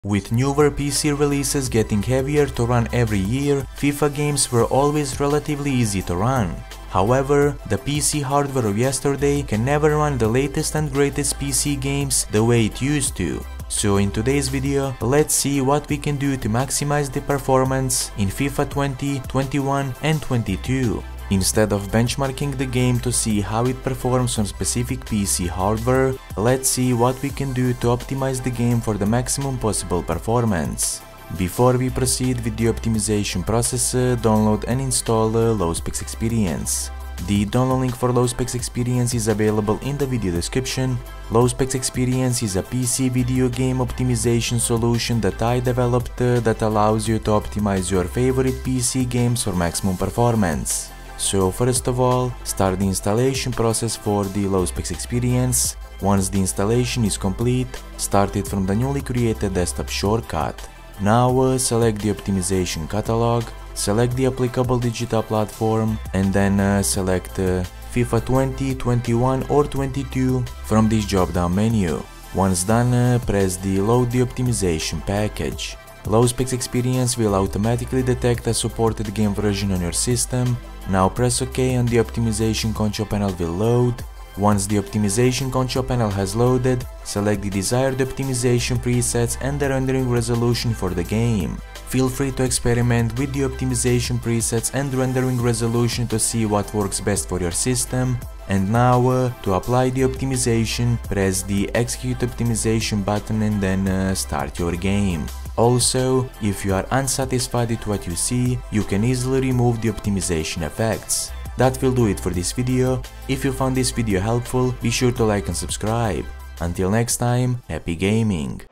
With newer PC releases getting heavier to run every year, FIFA games were always relatively easy to run. However, the PC hardware of yesterday can never run the latest and greatest PC games the way it used to. So in today's video, let's see what we can do to maximize the performance in FIFA 20, 21 and 22. Instead of benchmarking the game to see how it performs on specific PC hardware, let's see what we can do to optimize the game for the maximum possible performance. Before we proceed with the optimization process, download and install Lowspecs Experience. The download link for Lowspecs Experience is available in the video description. Lowspecs Experience is a PC video game optimization solution that I developed that allows you to optimize your favorite PC games for maximum performance. So first of all, start the installation process for the Lowspecs Experience. Once the installation is complete, start it from the newly created desktop shortcut. Now select the optimization catalog, select the applicable digital platform, and then select FIFA 20, 21 or 22 from this drop-down menu. Once done, press the load the optimization package. Lowspecs Experience will automatically detect a supported game version on your system. Now press OK and the optimization control panel will load. Once the optimization control panel has loaded, select the desired optimization presets and the rendering resolution for the game. Feel free to experiment with the optimization presets and rendering resolution to see what works best for your system. And now, to apply the optimization, press the Execute Optimization button and then start your game. Also, if you are unsatisfied with what you see, you can easily remove the optimization effects. That will do it for this video. If you found this video helpful, be sure to like and subscribe. Until next time, happy gaming!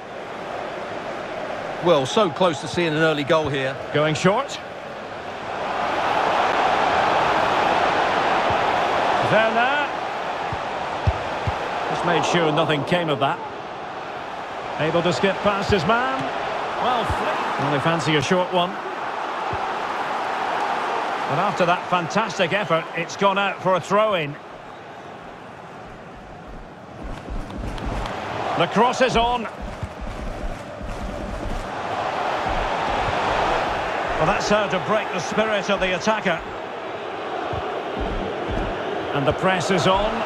Well, so close to seeing an early goal here. Going short. Werner. Just made sure nothing came of that. Able to skip past his man. Well, they fancy a short one. But after that fantastic effort, it's gone out for a throw-in. The cross is on. Well, that's how to break the spirit of the attacker. And the press is on.